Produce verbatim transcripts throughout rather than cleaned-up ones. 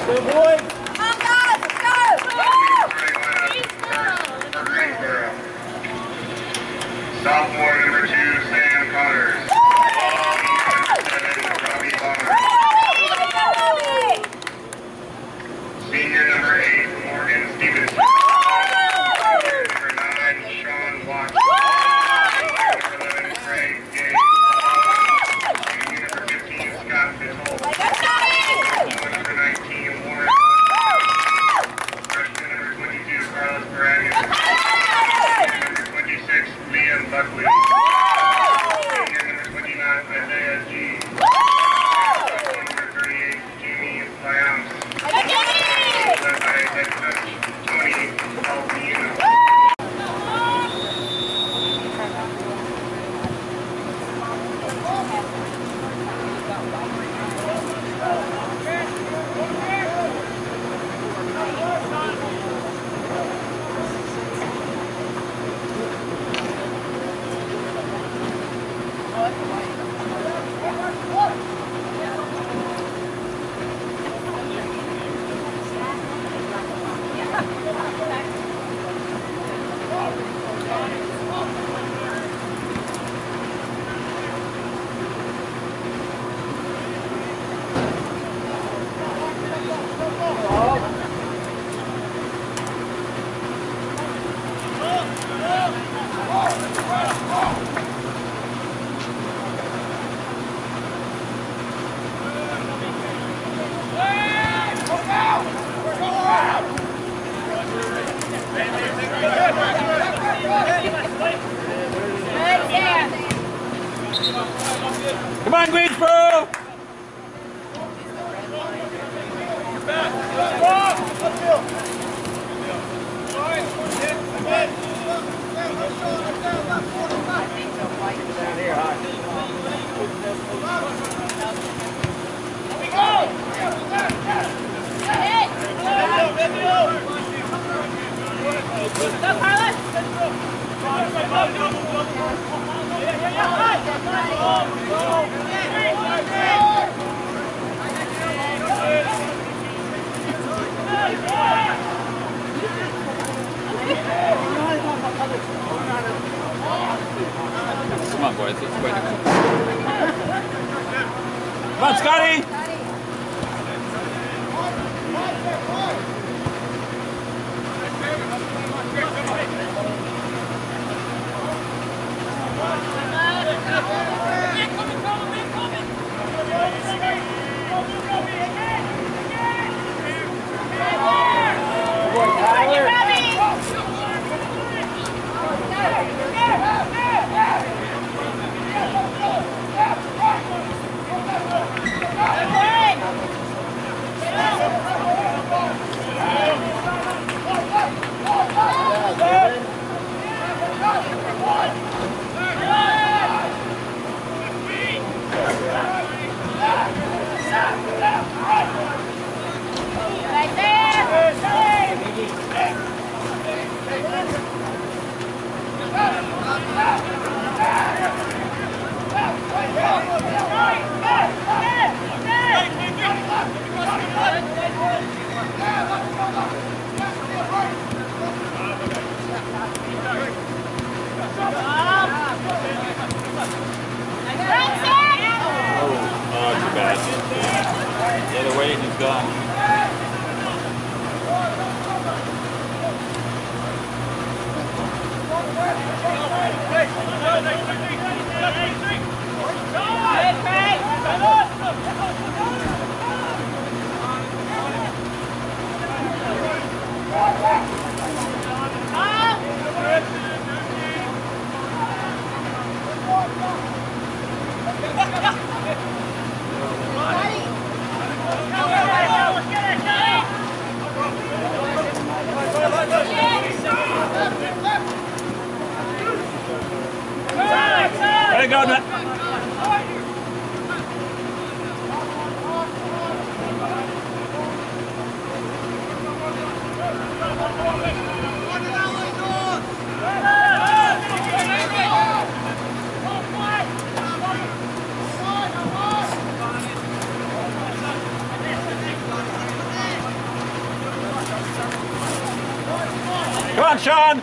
Good boy. Come on, guys, let's go. For Greensboro. Sophomore number two, Sam Connors. Senior number eight, Morgan Stevens. Number nine, Sean Watts. Number eleven, Craig Gay. Senior number fifteen, Scott Bittol. Number nineteen, Warren. Freshman number twenty-two, Carlos Baragis. Number twenty-six, Liam Buckley. Senior number twenty-nine, Isaiah G. Number thirty-eight, Jamie Lyons. Come on, Greensboro! Come on, boys. Let's go. Come on, Scotty! Oh, too bad. The other way, he's gone. There you go, Matt. Come on, Sean!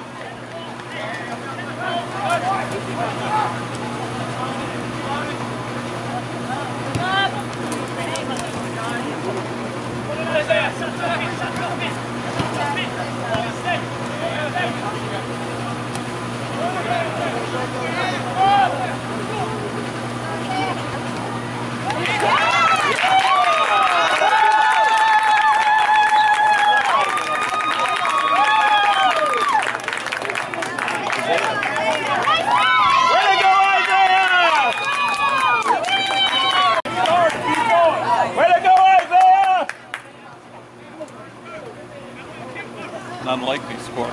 An unlikely score.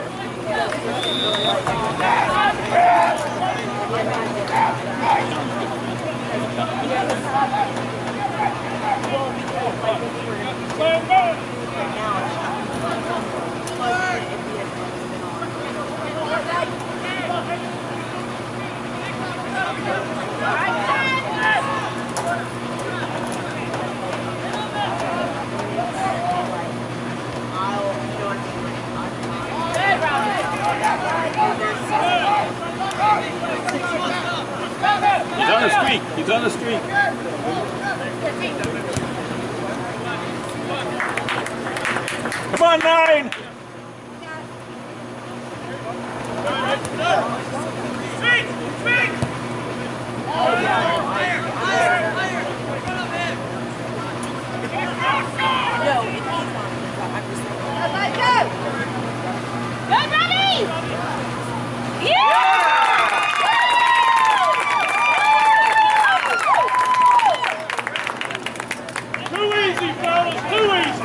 He's on the streak. He's on the streak. Come on, nine. Speak! Speak! Good, ready! Yeah! Too easy, fellas, too easy.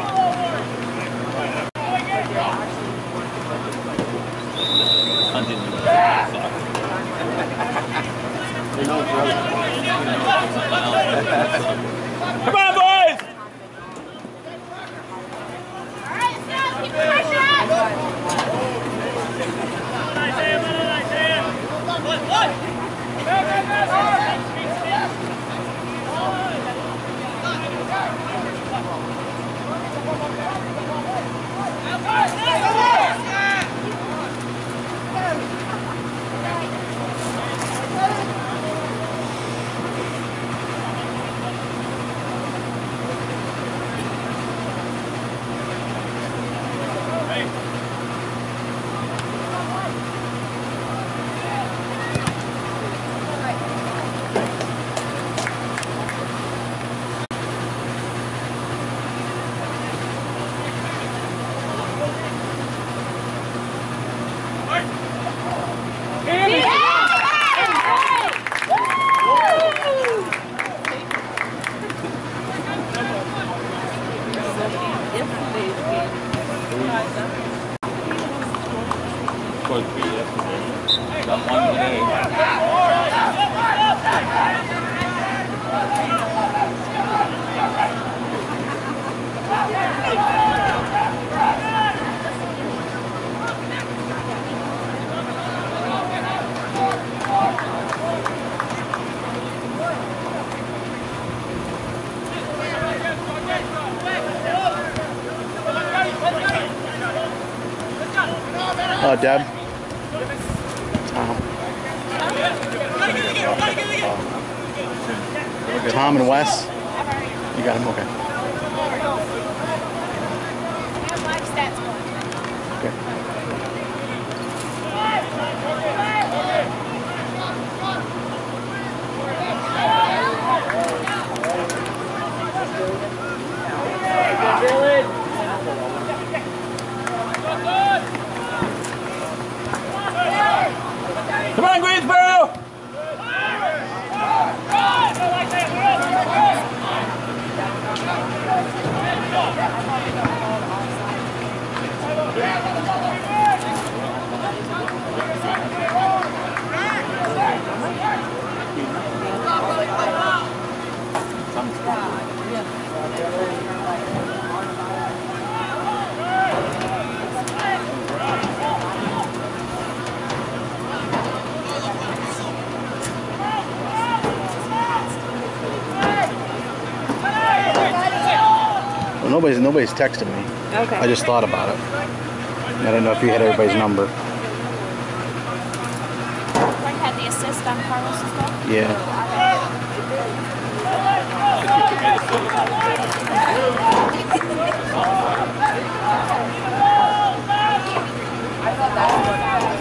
Huntingdon Come on, boys! All right, Sam, keep the pressure up! Supposed to be yesterday. Got one today. Oh, Deb. Tom. Tom and Wes. You got him? Okay. Okay. Come on, Greensboro! Well, nobody's nobody's texted me. Okay. I just thought about it. I don't know if you had everybody's number. Frank had the assist on Carlos as well? Yeah. I thought that's what I was.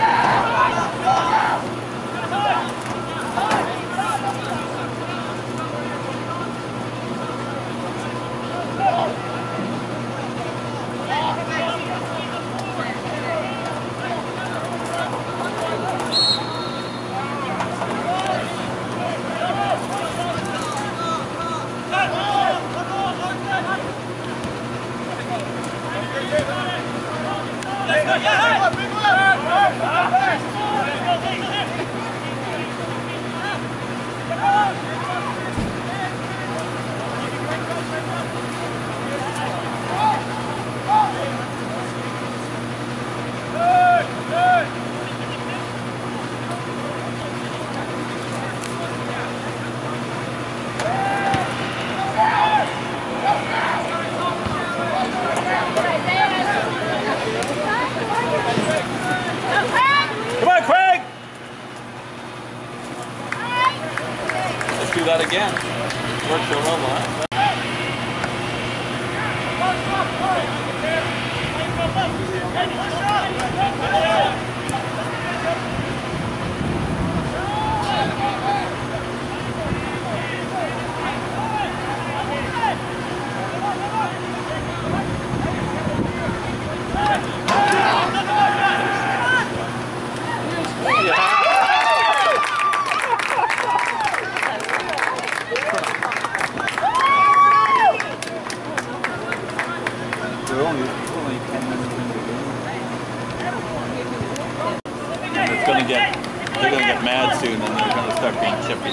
Do that again. Works so well, huh? We're only, only ten minutes into the game. It's gonna get, they're gonna get mad soon, and they're gonna start being chippy.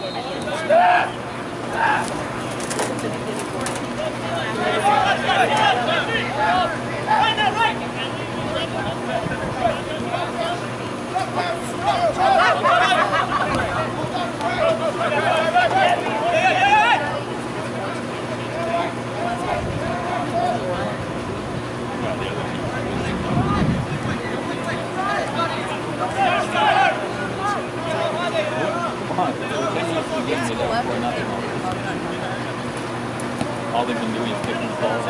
All they've been doing is kicking the ball.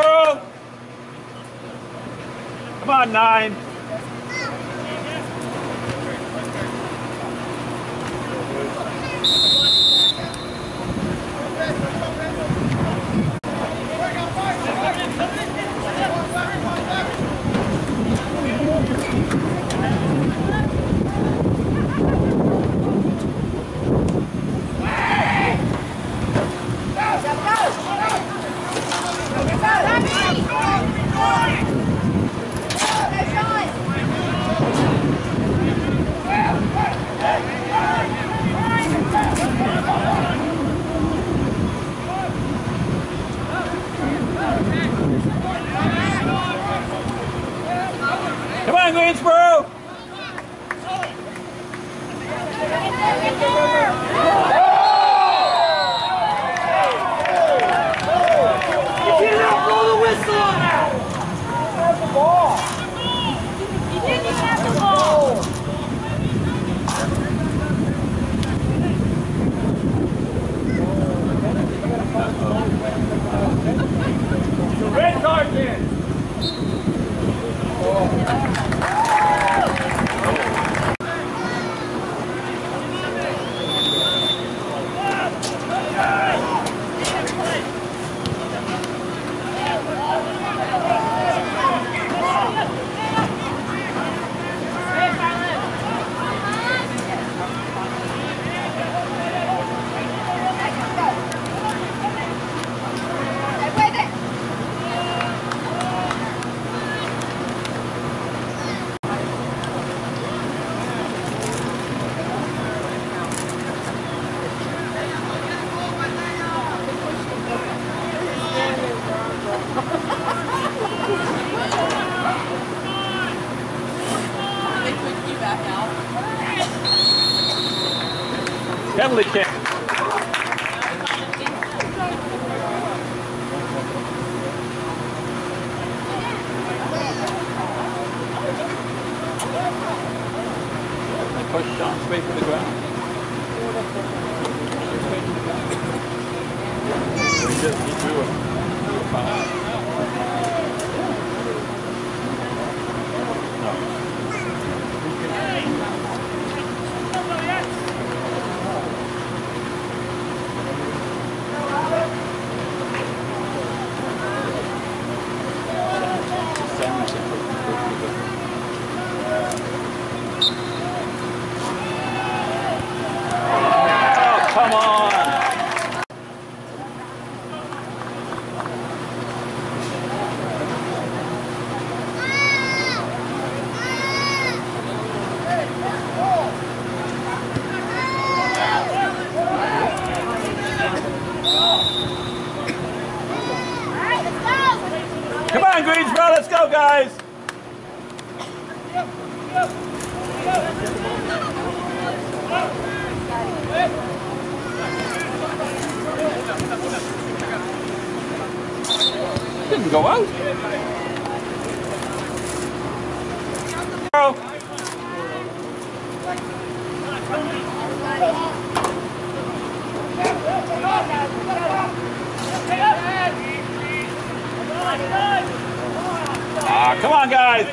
Greensboro! Come on, nine. Come on, Greensboro! Red card then. Penalty kick. Push Sean straight to the ground. He just he threw a, threw a foul. Come on! Come on, Greensboro, let's go, guys! Didn't go out. Ah, come on, guys.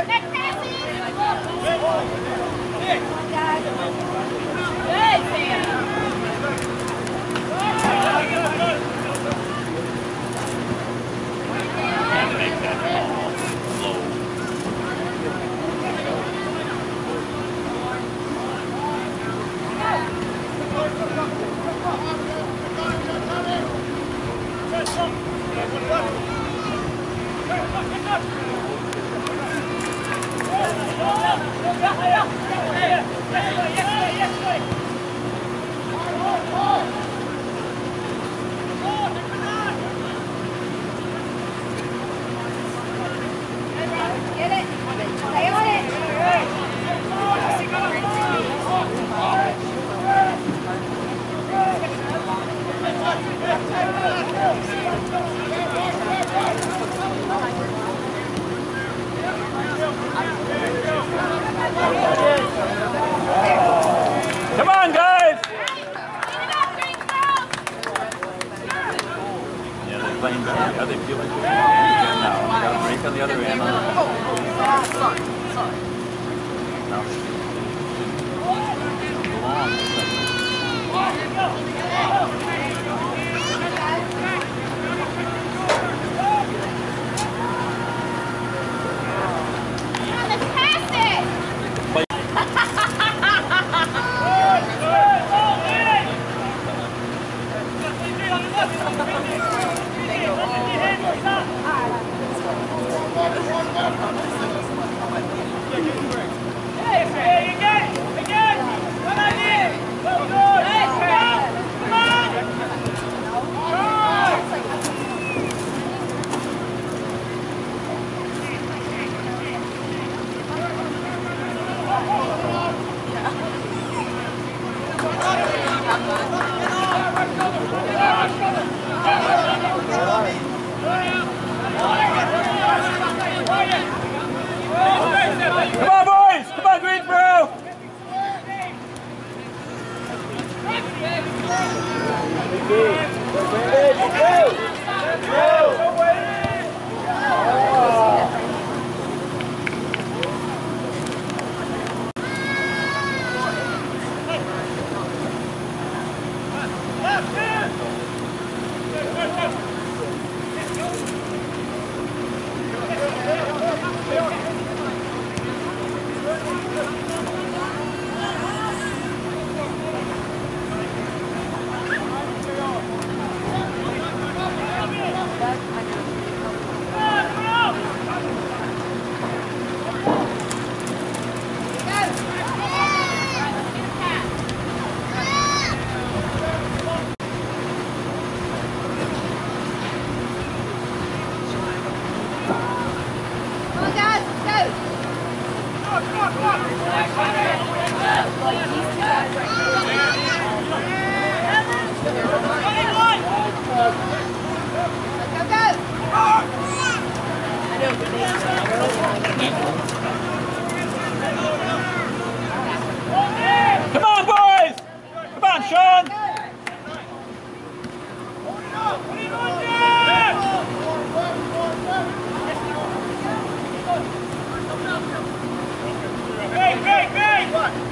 Get it. Stay on it. Come on, guys! the other end. Oh, sorry, sorry. No. Come on, boys! Come on, Greensboro! Come on, boys! Come on, Sean! Great, great, great!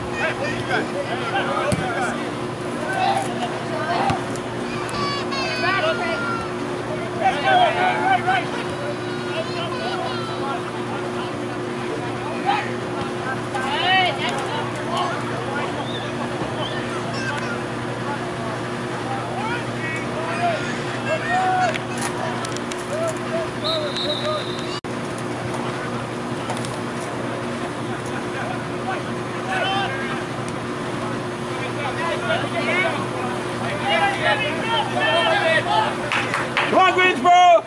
Come on, Greensboro!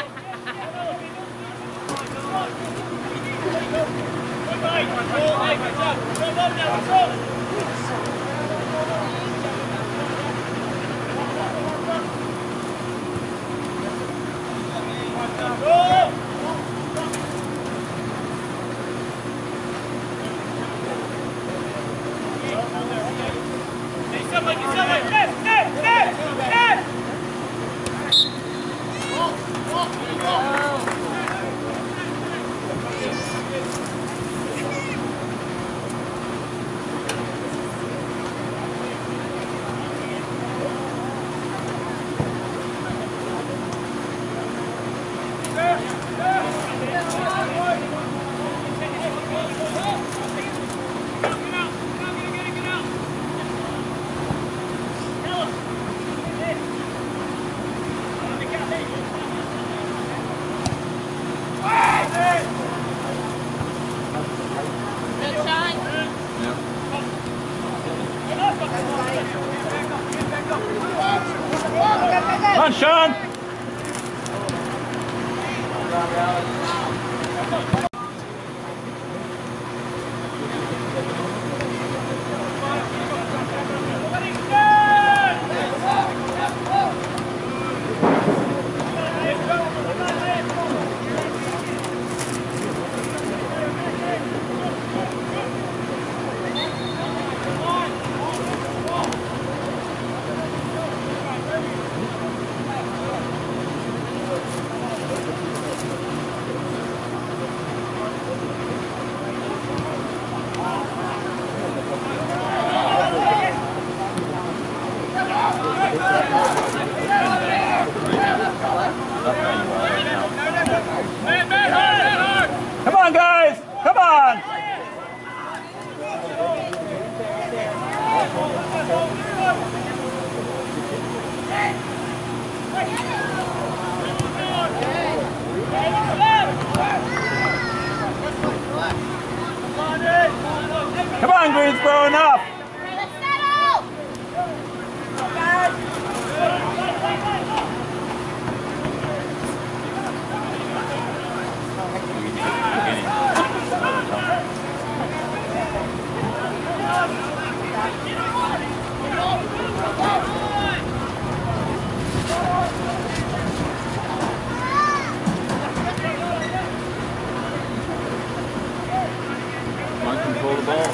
Somebody, somebody, net, net, net, net! Come on, Greensboro, enough! Let's settle! Come on, control the ball.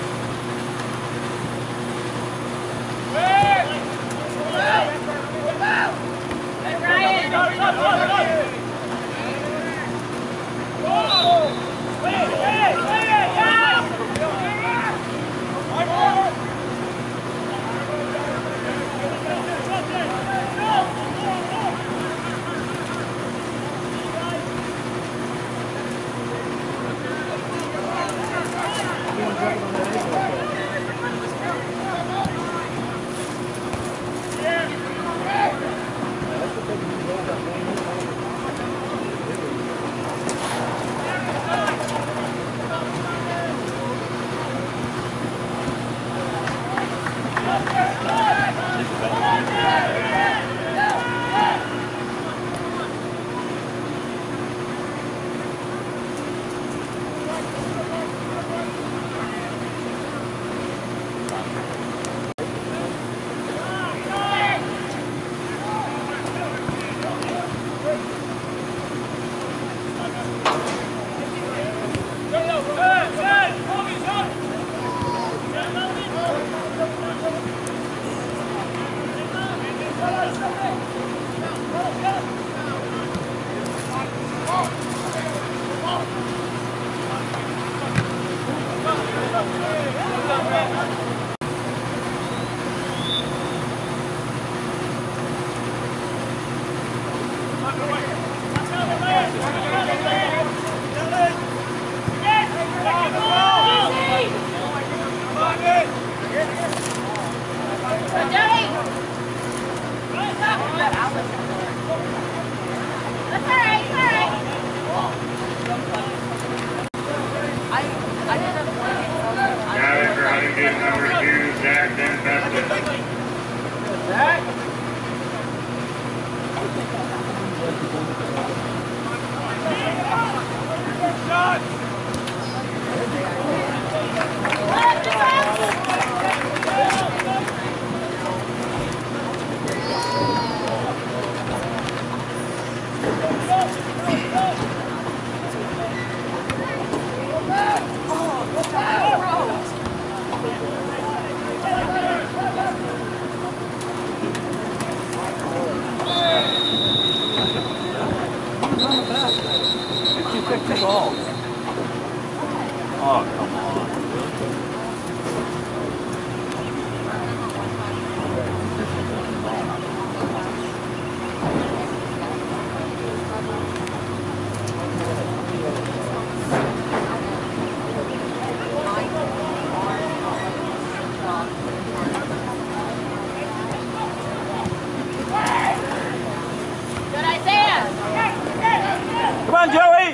Hey! Oh, come on. Good, Isaiah. Come on, Joey!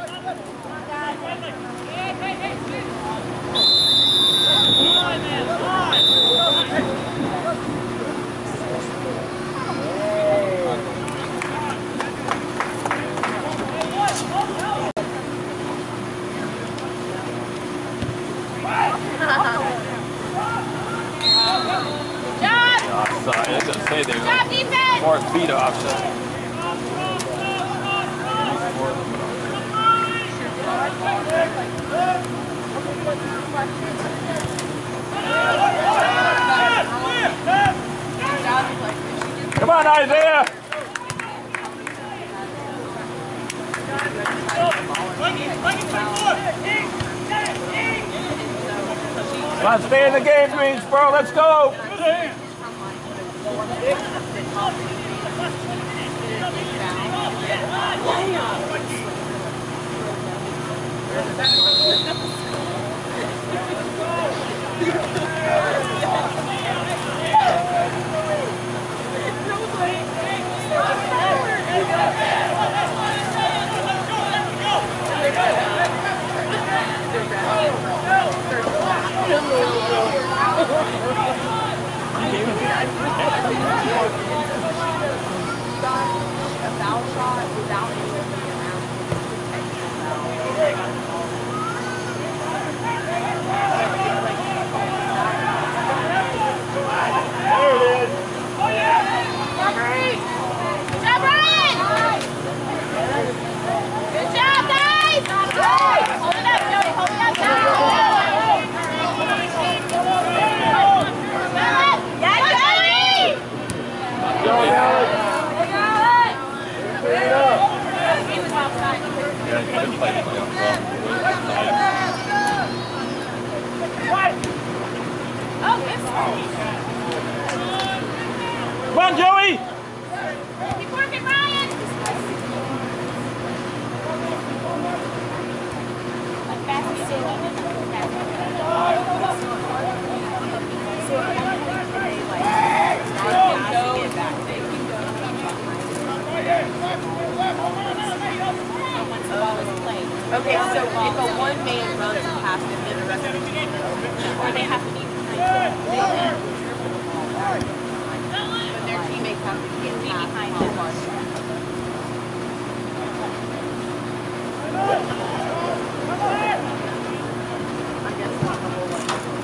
Job. Offside. I was gonna say they Job, were defense. four feet offside. Come on, Isaiah! Come on, stay in the game, Greensboro. Let's go! Job, Ryan. Good job, guys. Hold it up, Joey. Hold it up, Joey. Hold it up. Yeah, Joey. Joey! He was outside. Yeah, he couldn't play the playoff ball. Oh, yes. Come on, Joey! Keep working, Ryan. Like fast as you Okay, so if a one man runs past him, then the rest of the team, or they have to be behind but their teammates have to get past behind him. I guess not the whole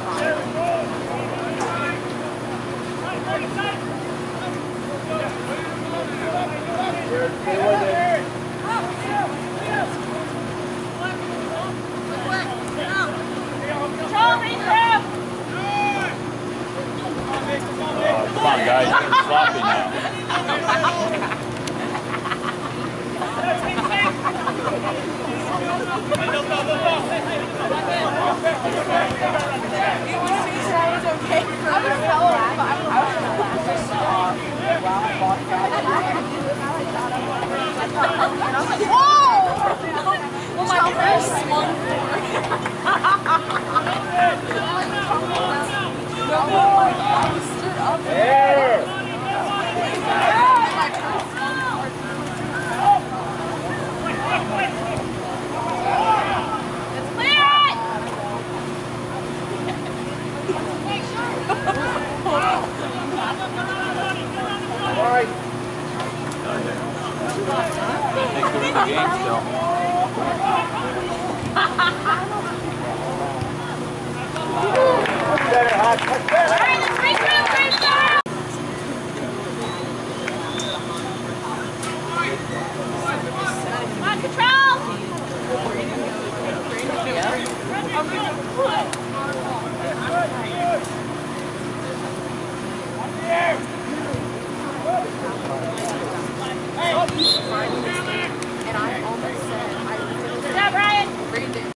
Control, read through. Oh, come on, guys. You're getting sloppy now. Well, my first swung Let's clear it. I think they're in the game still.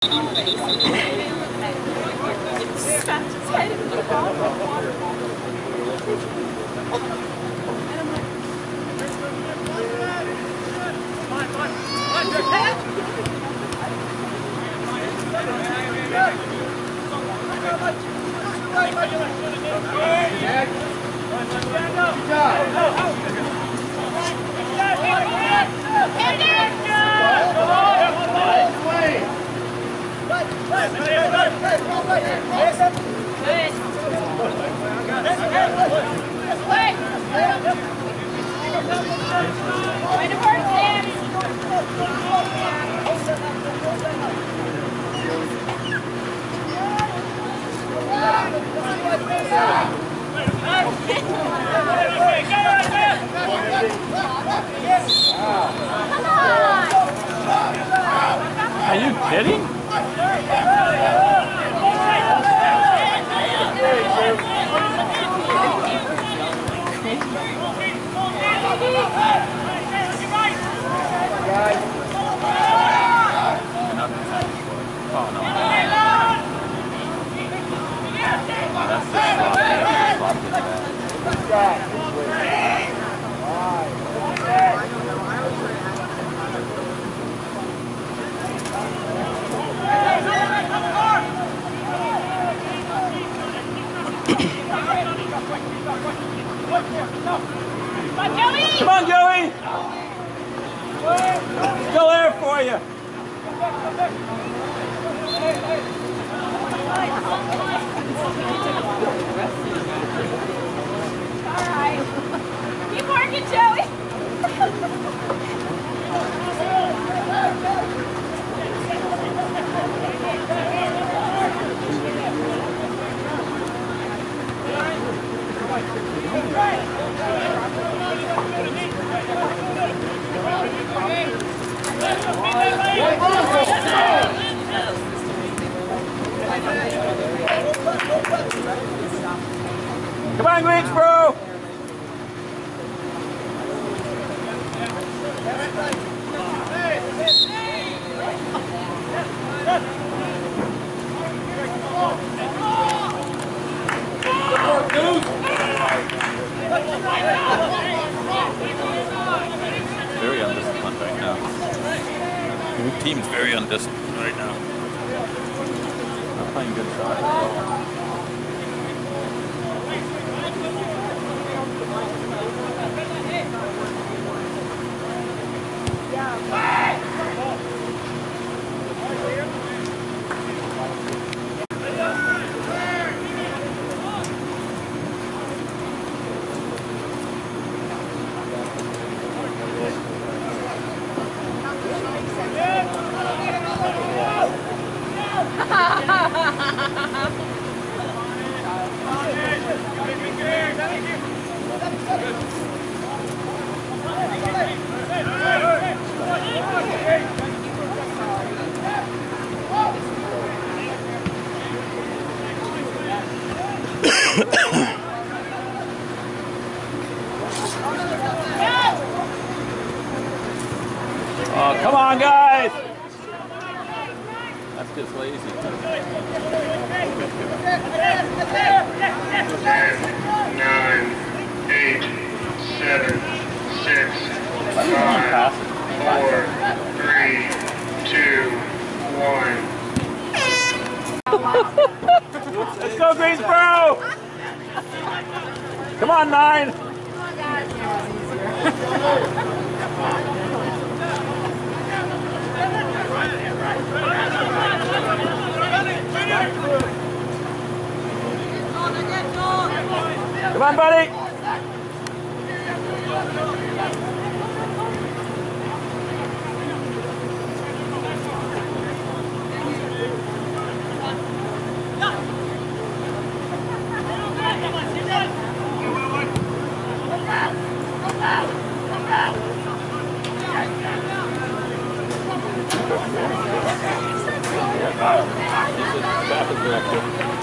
Are you kidding? Oh, no. That's the slot. That's the slot. Come on, Joey! Still there for you. All right. Keep working, Joey. Come on, Greensboro! Very undisciplined right now. The team's very undisciplined right now. Not playing good soccer. Oh, come on, guys! That's just lazy. ten, nine, eight, seven, six, five, four, three, two, one. Let's go, Greensboro! Come on, nine! Come on, buddy! Traffic director.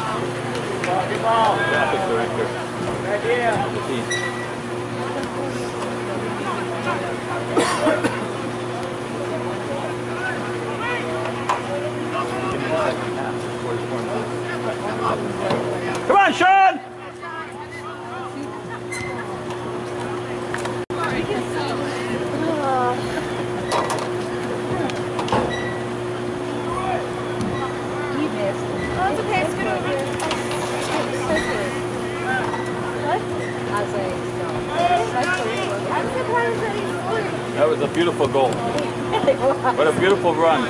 Traffic director. Right here. The team. Can okay, scoot over. What? I'm surprised that he scored. That was a beautiful goal. What a beautiful run.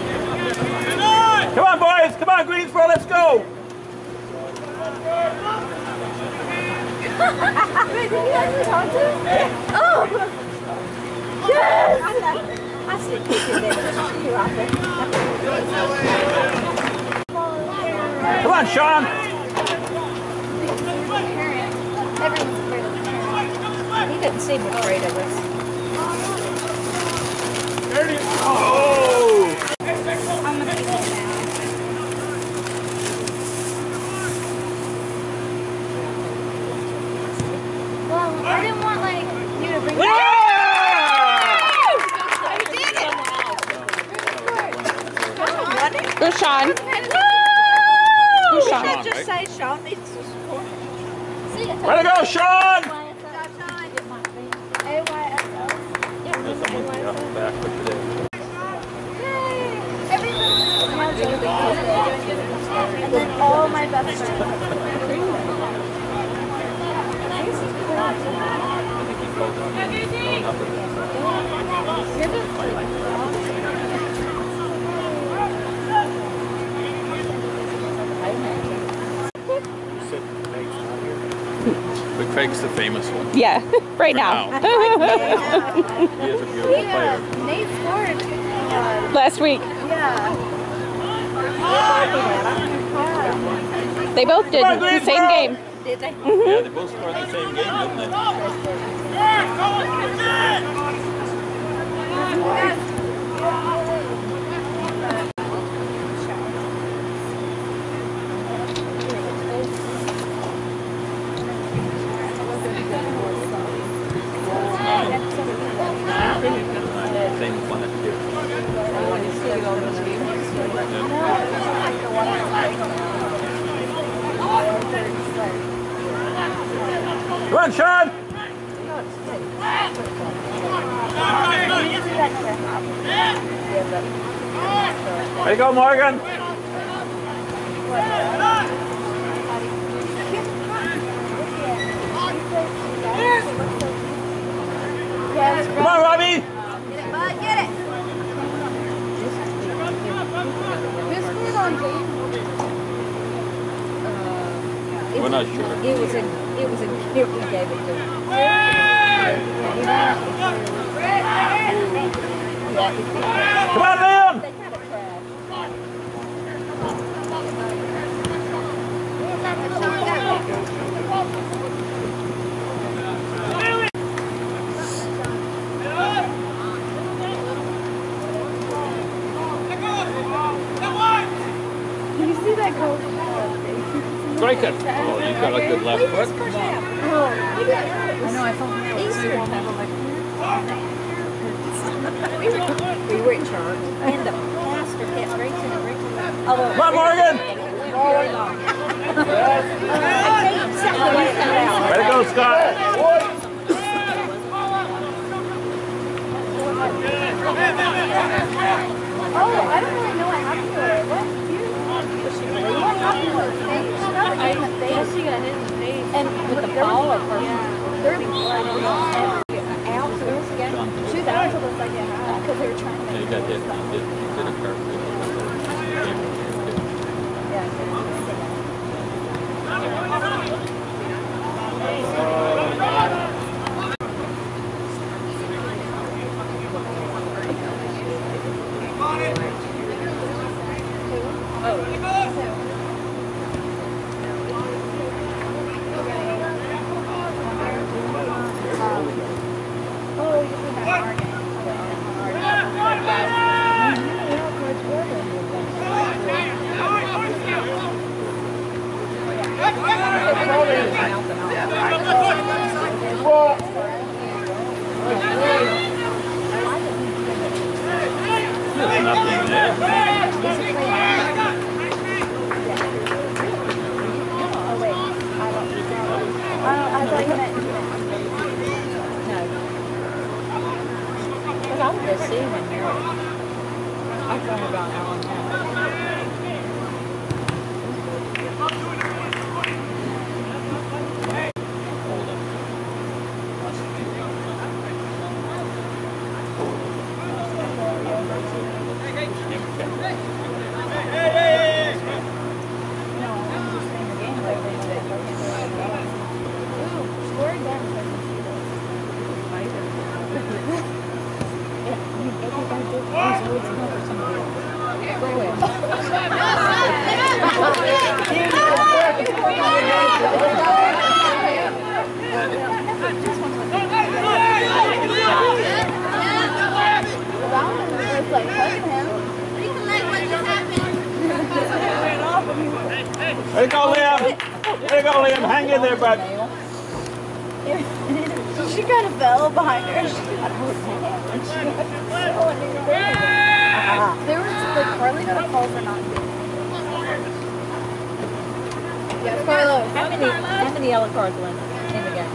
Come on, boys. Come on, Greensboro. Let's go. Wait, did you actually talk to him? Oh! Yes! I should kick it there. You're out there. Come on, Sean. Everyone's afraid of the parent. He doesn't seem afraid of us. Oh! I'm gonna keep it now. Well, I didn't want like you to bring Yeah! Go, Sean. Go, We Sean. should just say Sean needs to score. See, Way to go, Sean! A Y S O. Back for today. And then all my best friends. But Craig's the famous one. Yeah, right now. He is a beautiful player. Nate scored. Last week. Yeah. They both did. The same game. Did they? Yeah, they both scored the same game, didn't they? Same as last year. Come on, Sean! Way to go, Morgan! Come on, Robbie! Get it, bud, get it. Who scored on Jane? We're not sure. It was a, it was a gift we gave it to him. Come on, Liam! They kind of crashed. Can you see that goal? Strike it! Oh, you got a good left foot. Come on. I know, I felt Easter. We were in church, and the pastor kept reaching and reaching. Although, Come on, Morgan! very long. Way to go, Scott! Oh, I don't really know what happened to her. What? What happened to her face? She got hit in the face. She got hit in the face. And with the ball of her. There was blood on the out. So there was a guy. Two thousand was like a high because they were trying to. Yeah, you got hit. You did, you did a curve. Oh, you see that Morgan. There you go, Liam. There you go, Liam. Hang in there, bud. She kind of fell behind her. There was like Carly got a call for not doing it. Yeah, Carlo. How many, how many yellow cards went in the game?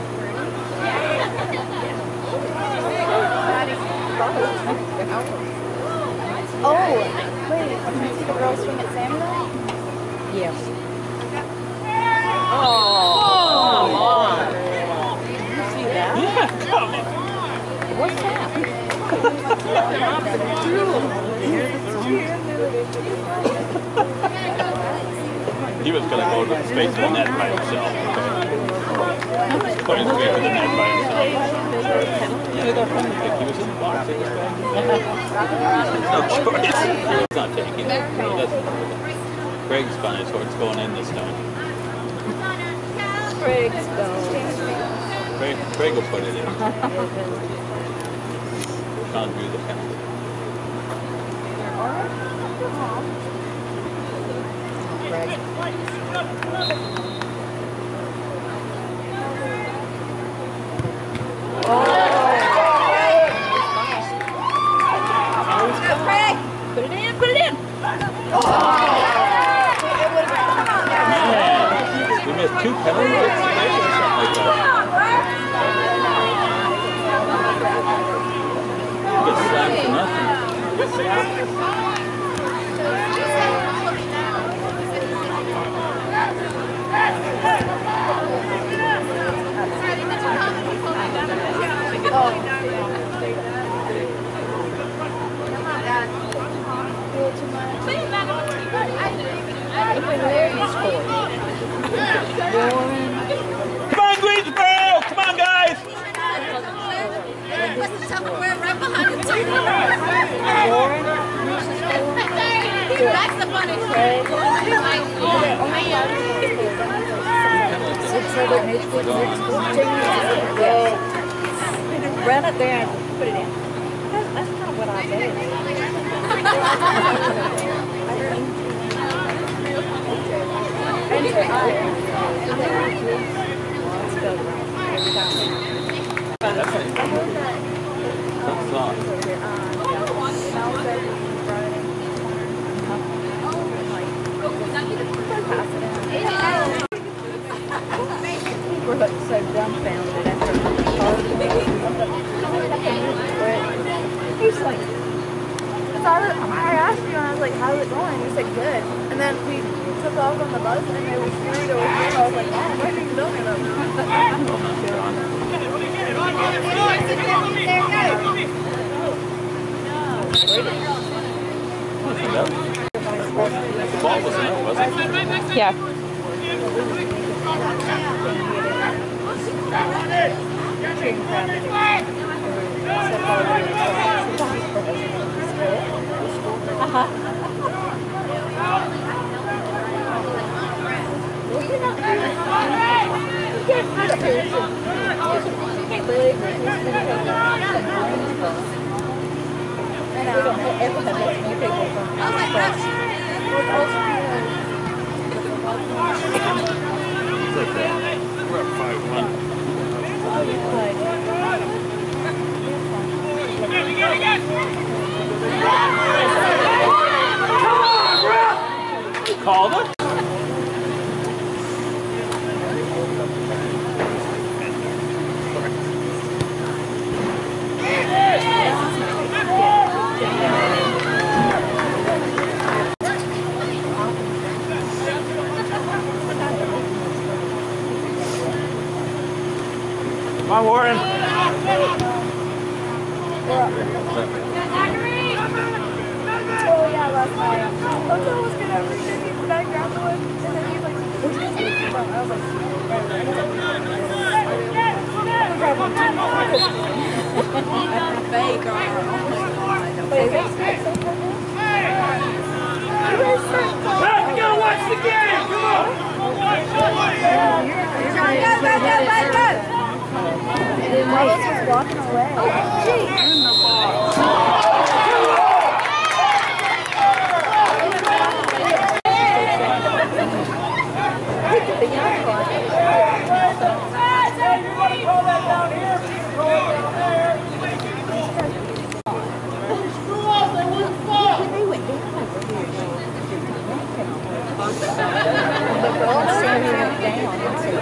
Oh, wait. Did you see the girl swing at Sammy though? Yes. Oh, come on. Did you see that? Yeah, come on. What's that? He was going to go to the space of the net by himself. Going straight to the net by himself. Yeah, they got funny pick. He was in the box. He was back. There's no choice. He's not taking it. He doesn't. Greg's fine, so it's going in this time. Craig's going. Craig, Craig will put it in. Can't do the penalty. Craig. Put it in, put it in. We missed two penalties or something like that. You get slammed for nothing. Come on, Greensboro! Come on, guys! We're right behind the two. That's the funny Run it there and put it in. That's, that's kind of what I did. That's soft. We're like so dumbfounded after the card. He's like, So I, was, I asked you and I was like, how's it going? You said good. And then we took off on the bus and there was three, there was three. I was like, oh, where are you doing them? The ball wasn't out, was it? yeah. Uh-huh. We're up five one. Called it? Come on, Warren. Oh yeah, last night. Hotel was gonna read me, but I grabbed one, and then he's like, "Where's this from?" I was like, "Fake girl." Oh my god. the game! Come on! Go, go, go, go, go! And then Wallace was walking away. Oh, gee! The young one. Hey, everybody call that down here. Roll it down there. Screw off, they wouldn't fall. They went down over here. The girl said he went down and said,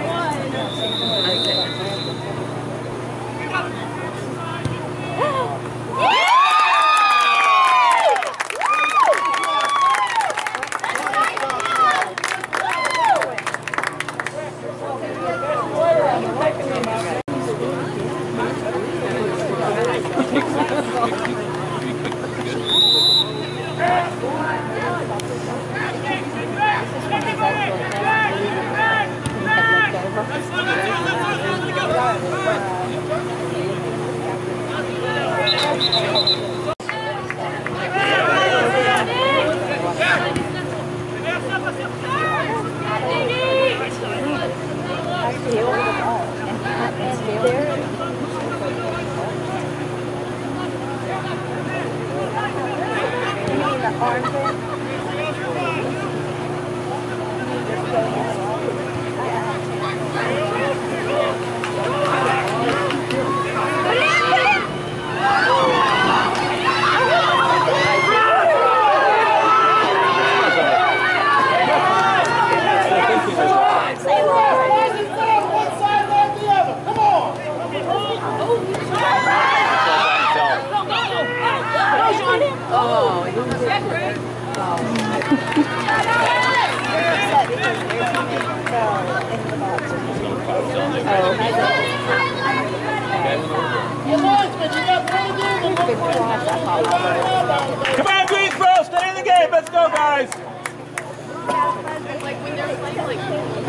Come on, Greensboro, stay in the game. Let's go, guys. Like when they're playing like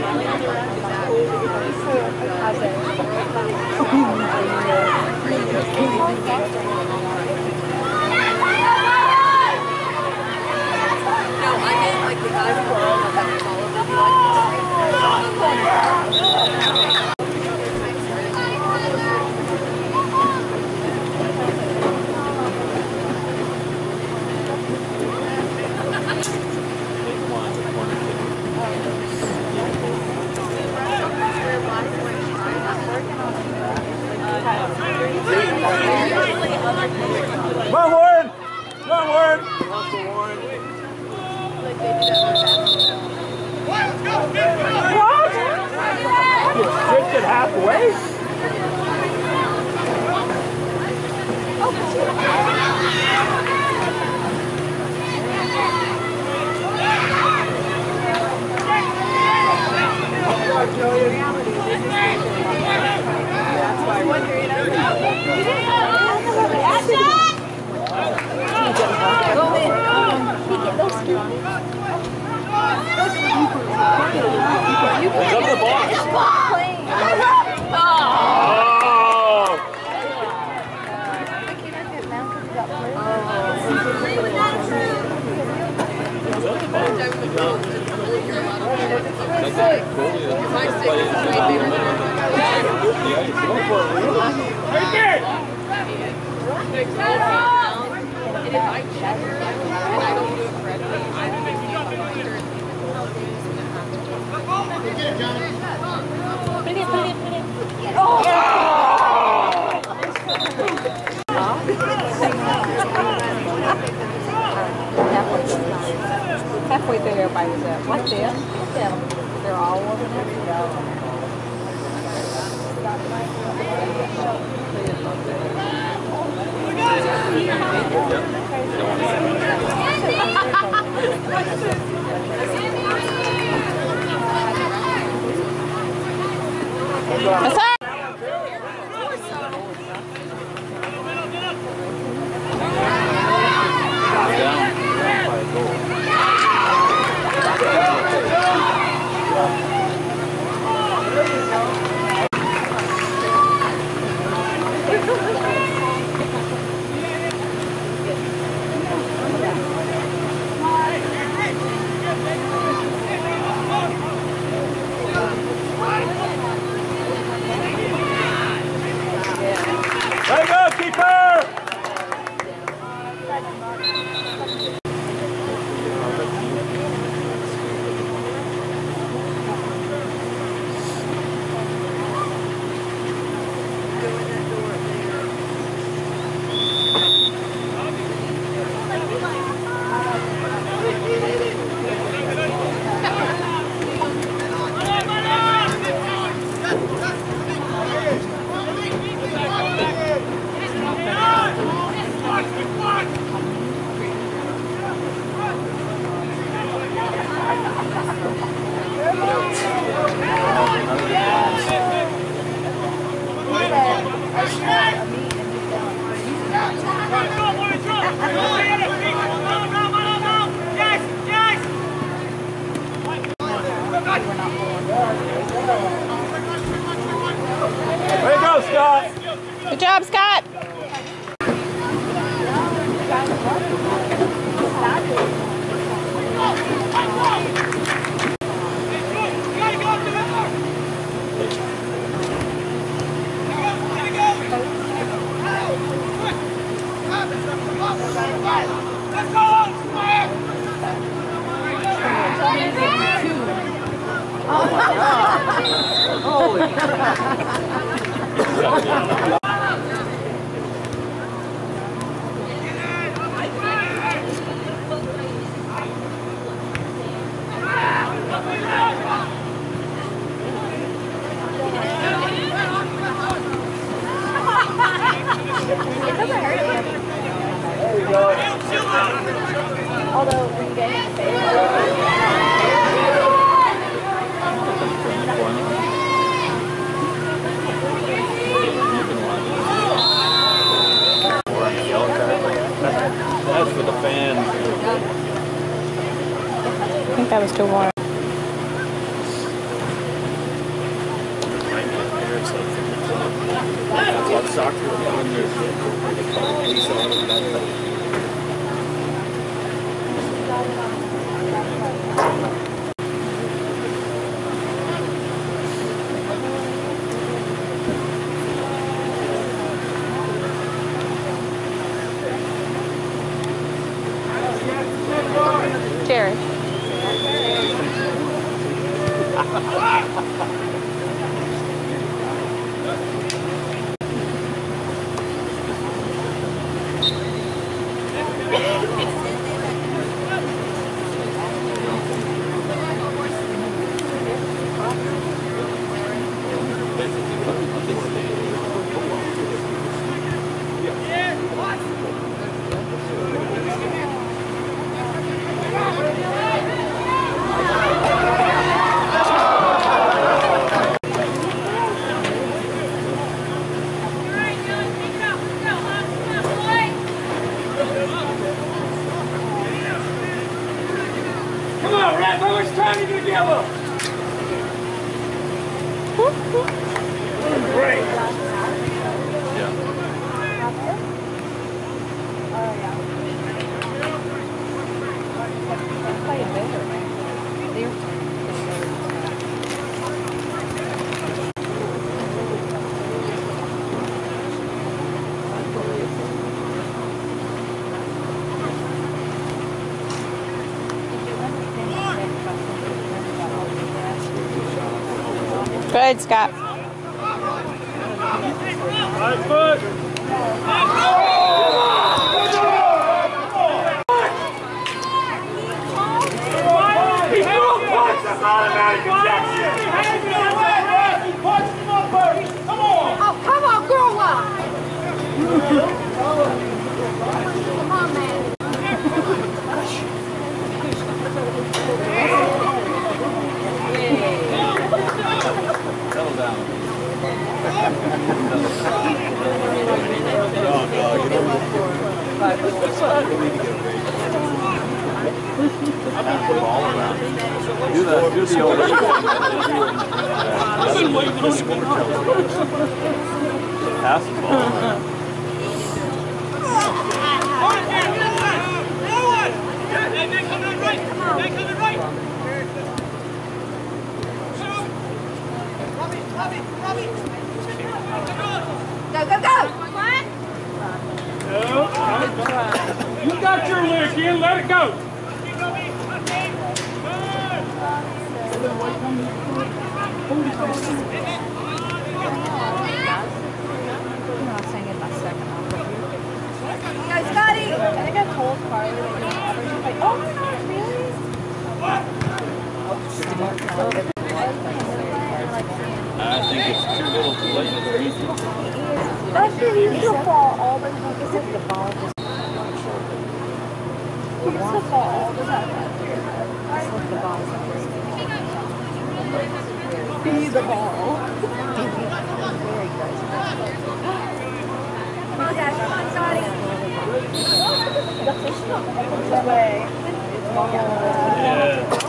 no, I meant like the guys who are all like all of them Come on, Warren. Come on, Warren. like they do that What? You shifted halfway? It's up the box. oh. Halfway there, everybody was at. Watch them. Look at them. They're all over there. What's up? Scott. Good job, Scott. Let's go! Holy crap. It doesn't hurt him. There you go. Although when you get hit in the face. That's for the fans. I think that was too warm. That's what soccer when there's police on it. Jerry. Come on, Rat, how much time are you gonna give up? Great. Good, Scott. Right foot. He threw a punch. That's automatic ejection. He punched him up first. Come on. Oh, come on, grow up. Come on, man. Settle down. Pass the ball around. Do the, do the old I've been waiting on you. Pass the ball around. They're coming right. They're coming right. Go, go, go. No. You got your lick in. Let it go. Go, Scotty. I think I told Carly that you have her. She's like, oh my gosh, really? I think it's too little too late for easy. That's the used to fall all the time. It's like the ball just. He used to fall all the time. It's like the ball. Be the ball. Very good. Come on, Dad. Come on, Scotty. The fish is that way. Yeah.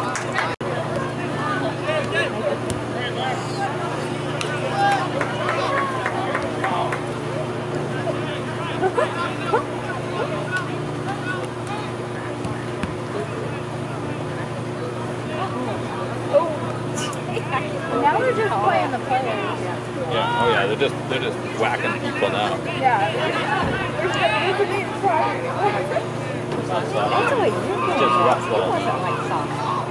Now they're just playing the players. Yeah. Oh yeah. They're just they're just whacking people now. Yeah. There's a big try. It's not soft. That's the way you It's just rough It little. wasn't like soft.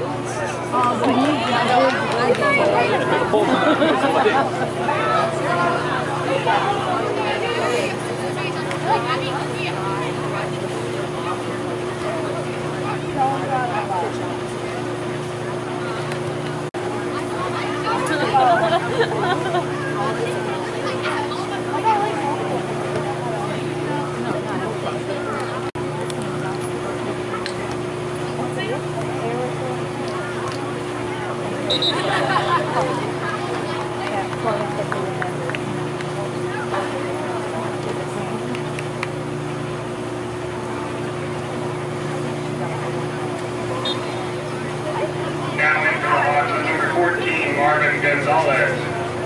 Now into the box with number fourteen, Marvin Gonzalez.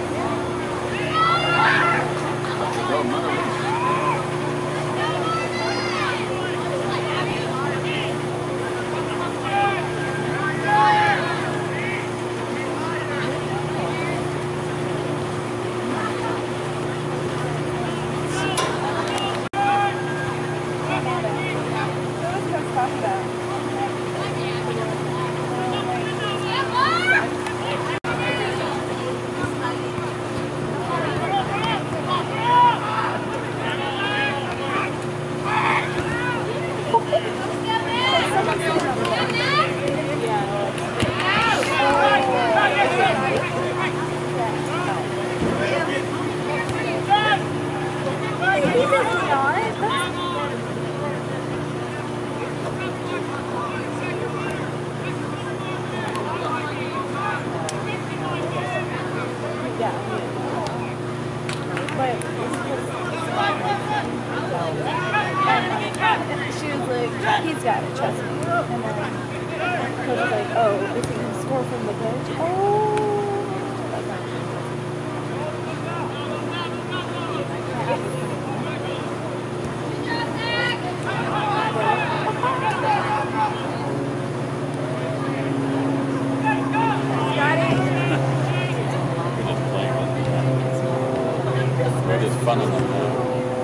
She was like, he's got it, trust me. And then Coach was like, oh, if he can score from the bench, oh. We're just funning them now.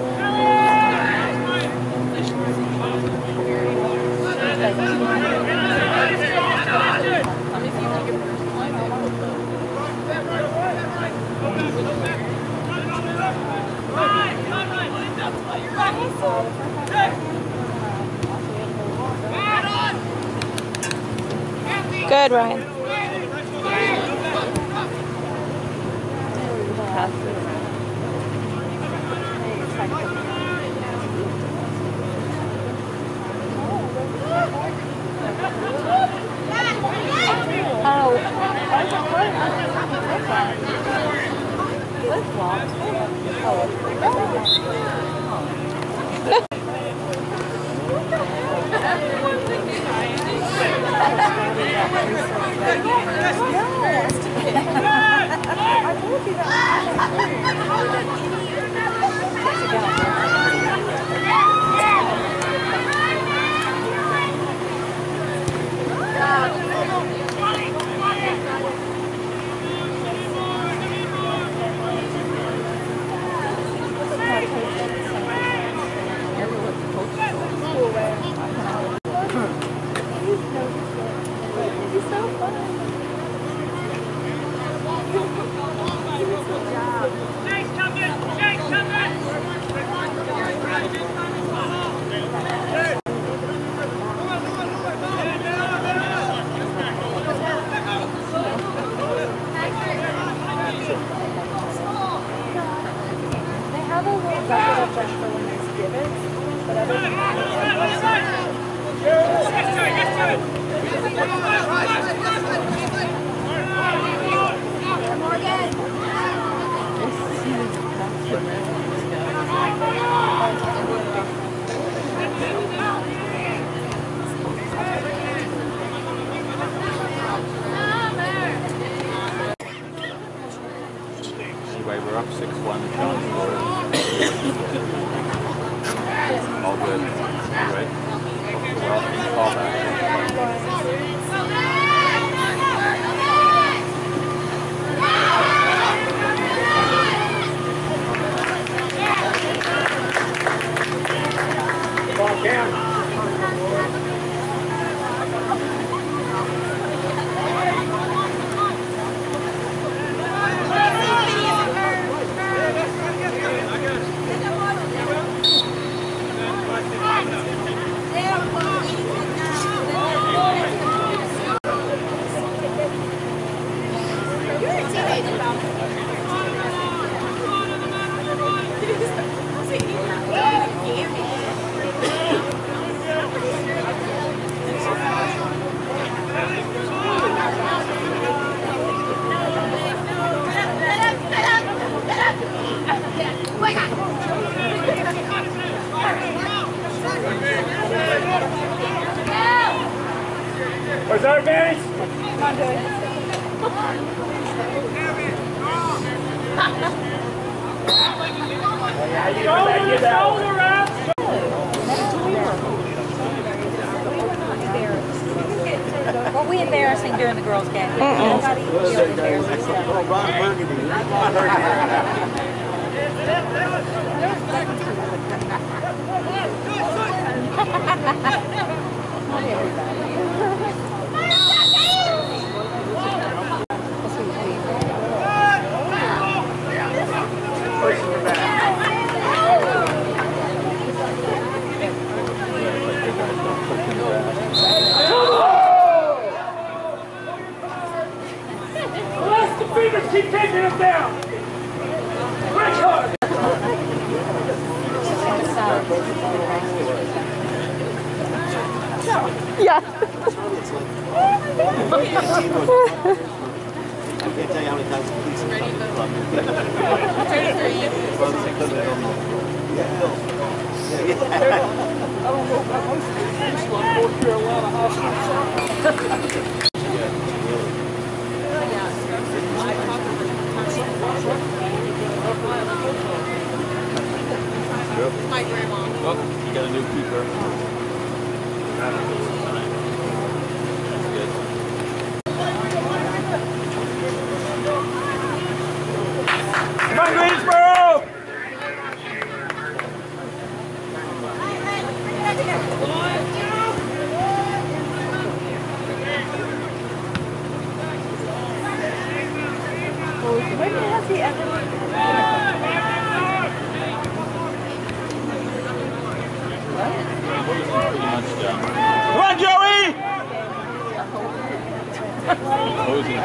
Good, Ryan. Oh, I was like, what's wrong? I told you He's so fun. Good job. Chase, come in! Chase, come in! They have a little bucket up there for when there's divots, but other than that, Anyway, we're up six one. John scored. All good. Anyway, well, all back. Come on, Joey. Shoulder, shoulder up. Were we embarrassing during the girls' game? Nobody was embarrassing stuff. Not Bless the fingers, keep taking them down. Break hard. Yeah. I can't tell you how many times the police have come to the club. My grandma. Oh, you got a new keeper. That's good. Come on, Greensboro! When has he ever? Pretty much done. Come on, Joey! Posing.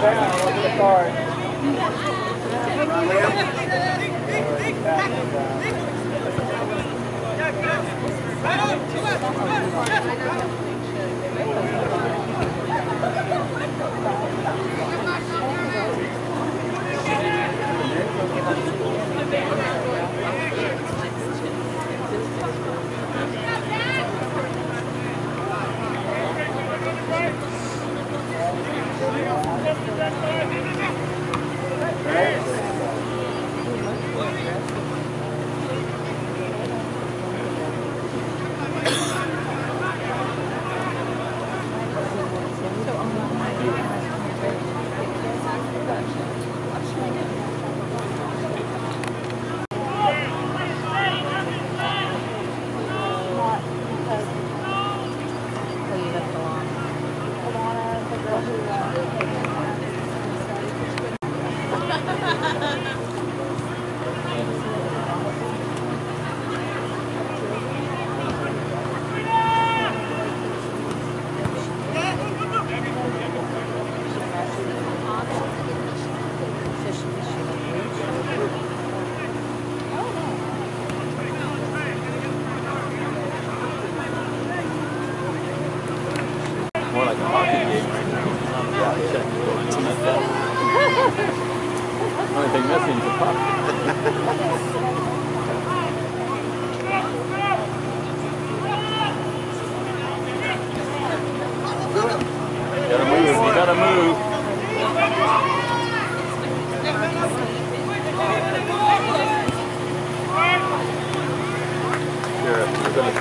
More like a hockey game right now. Yeah, check. Only thing missing is the puck. You gotta move, you gotta move. You're, you're gonna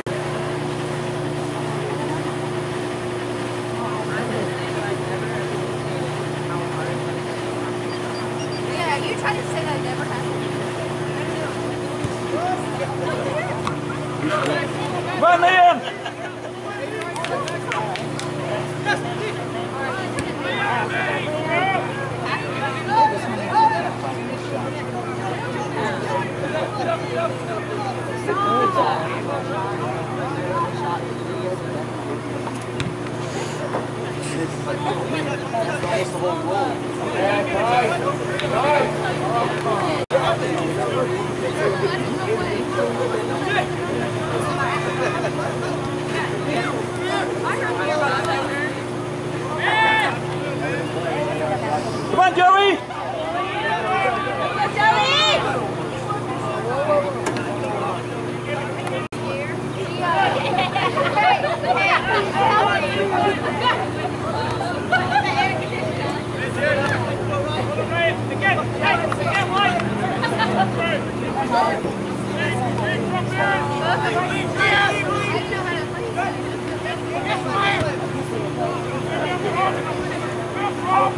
You tried to say that never happened. Come on, Liam! Come on, Joey! Joey!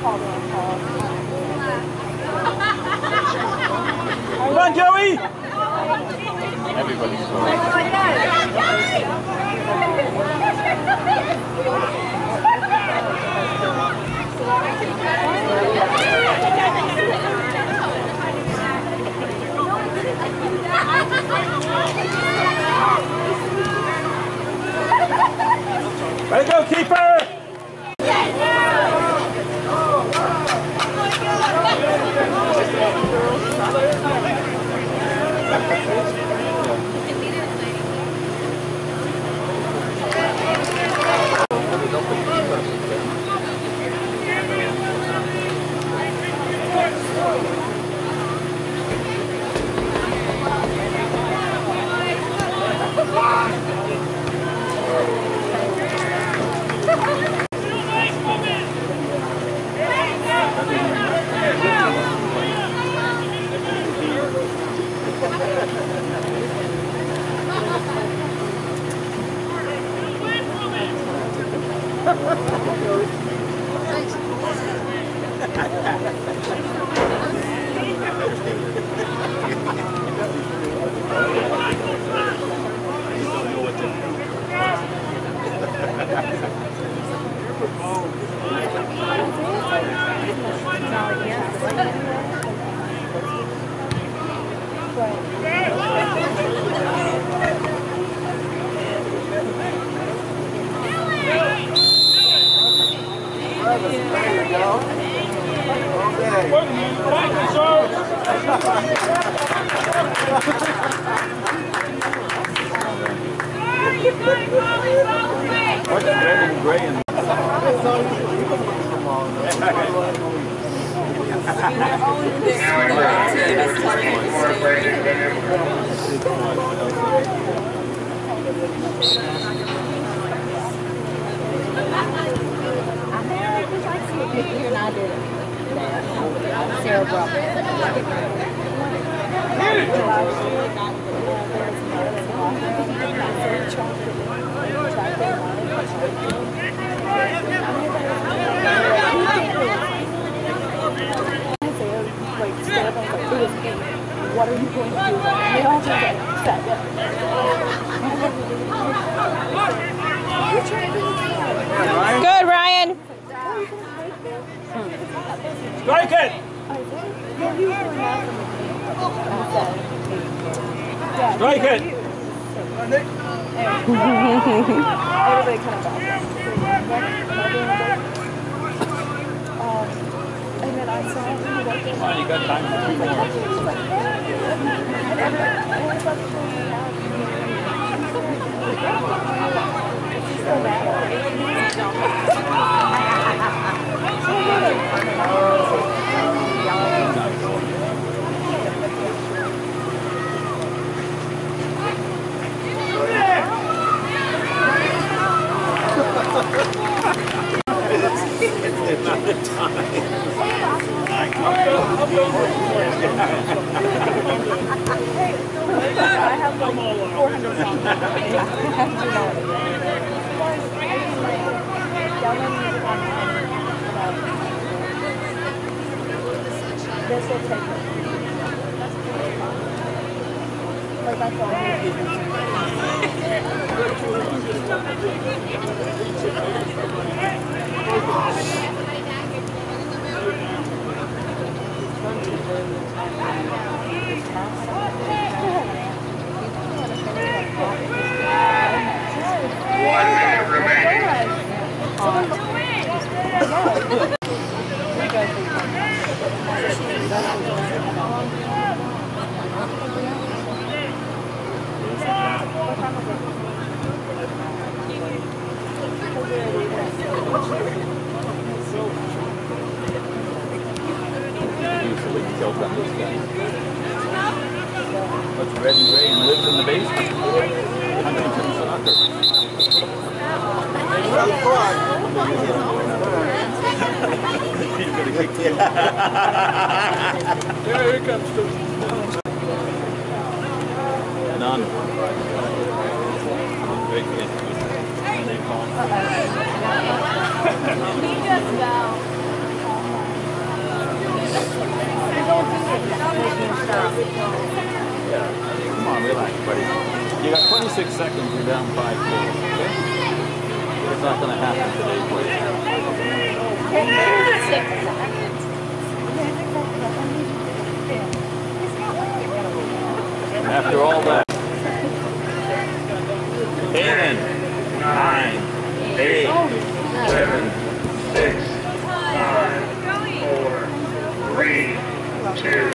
Come on, Joey! Everybody's scoring. Ready to go, keeper! What's red and gray and Here and I did it. Sarah brought it. What are you going to do? And they all just like sat down. Good, Ryan. Strike it! Strike it! Everybody kind of um, and then I saw him walking. oh, you got time for two more. It's not the time. I have like four hundred songs. This will take it. Like I thought. One minute remaining. What's red and gray and lives in the basement? Huntingdon soccer. Yeah, here comes the... None. Big hit. And they fall. He just fell. Come on, relax, buddy. You got twenty-six seconds. You're down five four. Okay? It's not going to happen today for you. After all that, ten, nine, eight, seven, six, five, four, three, two,